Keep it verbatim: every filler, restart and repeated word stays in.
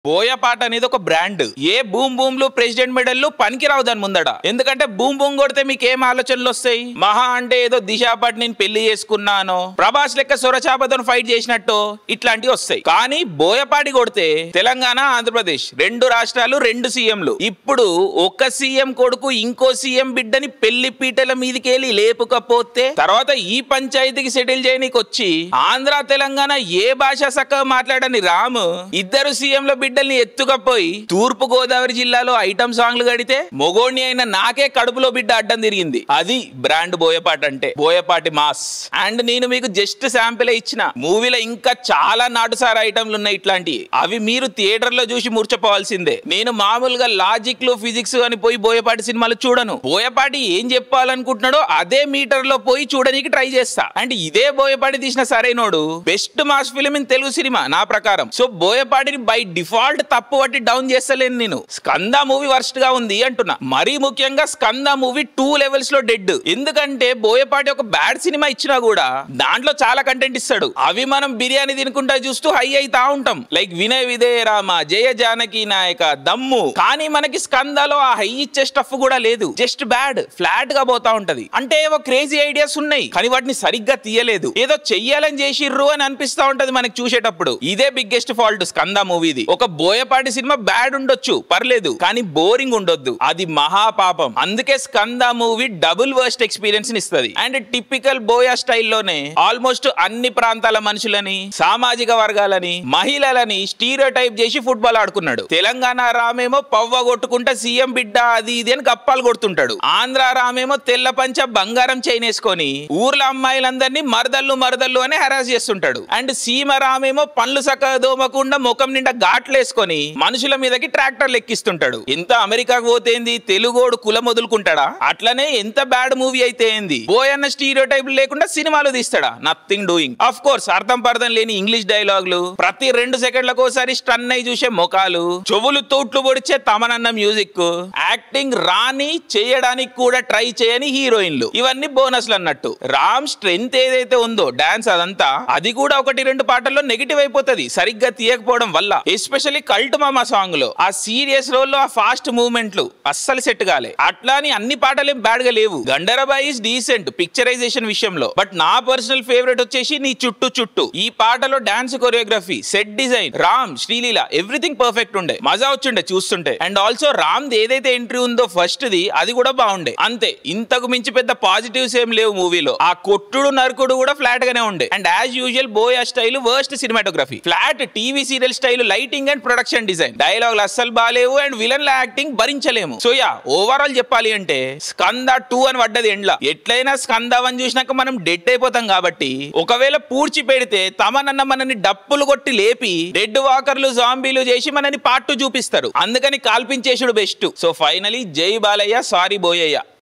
బోయపాట అనేది ఒక బ్రాండ్. ఏ బూమ్ బూమ్ లు ప్రెసిడెంట్ మెడల్లు పనికిరావు దాని ముందడ. ఎందుకంటే బూమ్ బూమ్ కొడితే మీకు ఏం ఆలోచనలు వస్తాయి? మహా అంటే ఏదో దిశా పాట నేను పెళ్లి చేసుకున్నాను, ప్రభాస్ లెక్క సొరచాపతో ఫైట్ చేసినట్టు ఇట్లాంటివి వస్తాయి. కానీ బోయపాటి కొడితే తెలంగాణ ఆంధ్రప్రదేశ్ రెండు రాష్ట్రాలు రెండు సీఎంలు. ఇప్పుడు ఒక సీఎం కొడుకు ఇంకో సీఎం బిడ్డని పెళ్లి పీటల మీదకెళ్ళి లేపుకపోతే తర్వాత ఈ పంచాయతీకి సెటిల్ చేయనీకి వచ్చి ఆంధ్ర తెలంగాణ ఏ భాష చక్కగా మాట్లాడని రాము ఇద్దరు సీఎంల బిడ్డల్ని ఎత్తుకపోయి తూర్పు గోదావరి జిల్లాలో ఐటమ్ సాంగ్లు గడితే మొగోణ్ణి అయిన నాకే కడుపులో బిడ్డ అడ్డం తిరిగింది. అది బ్రాండ్ బోయపాటి అంటే. బోయపాటి మాస్. అండ్ నేను మీకు జస్ట్ శాంపిల్ ఇచ్చిన మూవీలో ఇంకా చాలా నాటుసార ఐటమ్లు ఉన్నాయి ఇట్లాంటివి. అవి మీరు థియేటర్ లో చూసి మూర్చపోవాల్సిందే. నేను మామూలుగా లాజిక్ లో ఫిజిక్స్ అని పోయి బోయపాటి సినిమాలు చూడను. బోయపాటి ఏం చెప్పాలనుకుంటున్నాడో అదే మీటర్ లో పోయి చూడడానికి ట్రై చేస్తా. అండ్ ఇదే బోయపాటి తీసిన Sarrainodu best mass film in Telugu సినిమా నా ప్రకారం. సో బోయపాటిని బై డిఫాల్ట్ తప్పు పట్టి డౌన్ చేస్తలేను నేను. స్కంద మూవీ వర్స్ట్ గా ఉంది అంటున్నా. మరీ ముఖ్యంగా స్కంద మూవీ టూ లెవెల్స్ లో డెడ్. ఎందుకంటే బోయపాటి ఒక బ్యాడ్ సినిమా ఇచ్చినా కూడా దాంట్లో చాలా కంటెంట్ ఇస్తాడు. అవి మనం బిర్యానీ తినుకుంటా చూస్తూ హై అయితా ఉంటాం. లైక్ వినయ విధేయ రామ, జయ జానకి నాయక, దమ్ము. కానీ మనకి స్కందలో ఆ హై ఇచ్చే స్టఫ్ కూడా లేదు. జస్ట్ బ్యాడ్ ఫ్లాట్ గా పోతా ఉంటది. అంటే ఏవో క్రేజీ ఐడియాస్ ఉన్నాయి కానీ వాటిని సరిగ్గా తీయలేదు. ఏదో చెయ్యాలని చేసిర్రు అని అనిపిస్తా ఉంటది మనకి చూసేటప్పుడు. ఇదే బిగ్గెస్ట్ ఫాల్ట్ స్కంద మూవీది. ఒక బోయపాటి సినిమా బ్యాడ్ ఉండొచ్చు, పర్లేదు, కానీ బోరింగ్ ఉండొద్దు. అది మహాపాపం. అందుకే Skanda movie double worst experience ఇస్తుంది. అండ్ టిపికల్ బోయా స్టైల్లోనే ఆల్మోస్ట్ అన్ని ప్రాంతాల మనుషులని, సామాజిక వర్గాలని, మహిళలని స్టీరియో టైప్ చేసి ఫుట్బాల్ ఆడుకున్నాడు. తెలంగాణ రామేమో పవ్వ కొట్టుకుంటా సీఎం బిడ్డ అది ఇది అని గప్పాలు కొడుతుంటాడు. ఆంధ్ర రామేమో తెల్ల పంచ బంగారం చైన్ వేసుకొని ఊర్ల అమ్మాయిలందరినీ మరదళ్ళు మరదళ్ళు అని హెరాస్ చేస్తుంటాడు. అండ్ సీమ రామేమో పండ్లు సక్క దోమకుండా ముఖం నిండా ఘాట్లు వేసుకొని మనుషుల మీదకి ట్రాక్టర్లు ఎక్కిస్తుంటాడు. ఎంత అమెరికాకు పోతేంది తెలుగోడు కులం వదులుకుంటాడా? అట్లనే ఎంత బ్యాడ్ మూవీ అయితే ఏంది, బోయన్న స్టీరియో టైప్ లేకుండా సినిమాలు తీస్తాడా? Nothing doing. ఆఫ్ కోర్స్ అర్థం పర్థం లేని ఇంగ్లీష్ డైలాగులు, ప్రతి రెండు సెకండ్లకు ఒకసారి స్టన్ అయి చూసే ముఖాలు, చెవులు తోట్లు పొడిచే తమనన్న మ్యూజిక్, యాక్టింగ్ రాని చేయడానికి కూడా ట్రై చేయని హీరోయిన్లు, ఇవన్నీ బోనస్లు అన్నట్టు. రామ్ స్ట్రెంత్ ఏదైతే ఉందో డాన్స్ అదంతా, అది కూడా ఒకటి రెండు పాటల్లో నెగిటివ్ అయిపోతుంది సరిగ్గా తీయకపోవడం వల్ల. ఎస్పెషల్లీ కల్ట్ మామా సాంగ్ లో ఆ సీరియస్ రోల్ లో ఆ ఫాస్ట్ మూవ్మెంట్లు అస్సలు సెట్ కాలే. అట్లా అని అన్ని పాటలు బ్యాడ్ గా లేవు. గండరబాయ్ ఇస్ డీసెంట్ పిక్చరైజేషన్ విషయంలో. బట్ నా పర్సనల్ ఫేవరెట్ వచ్చేసి నీ చుట్టూ చుట్టూ. ఈ పాటలో dance choreography, set design, Ram, Sreeleela everything perfect ఉండే. మజా వచ్చిండే చూస్తుంటే. అండ్ ఆల్సో రామ్ ఏదైతే ఎంట్రీ ఉందో ఫస్ట్ ది, అది కూడా బాగుండే. అంతే, ఇంతకు మించి పెద్ద పాజిటివ్స్ ఏం లేవు మూవీలో. ఆ కొట్టుడు నరుకుడు కూడా ఫ్లాట్ గానే ఉండే. And as usual Boya style worst cinematography, flat TV serial style lighting and production design, డైలాగులు అస్సలు బాలేవు. అండ్ విలన్ యాక్టింగ్ భరించలేము. సో యా ఓవరాల్ చెప్పాలి అంటే స్కంద టూ అని పడ్డది ఎండ్ల. ఎట్లయినా స్కంద వన్ చూసినాక మనం డెడ్ అయిపోతాం కాబట్టి ఒకవేళ పూడ్చి పెడితే తమనన్న మనని డప్పులు కొట్టి లేపి డెడ్ వాకర్లు జాంబీలు చేసి మనని పార్ట్ టూ చూపిస్తారు. అందుకని కాల్పించేసుడు బెస్ట్. సో ఫైనలీ జై బాలయ్య, సారీ బోయయ్య.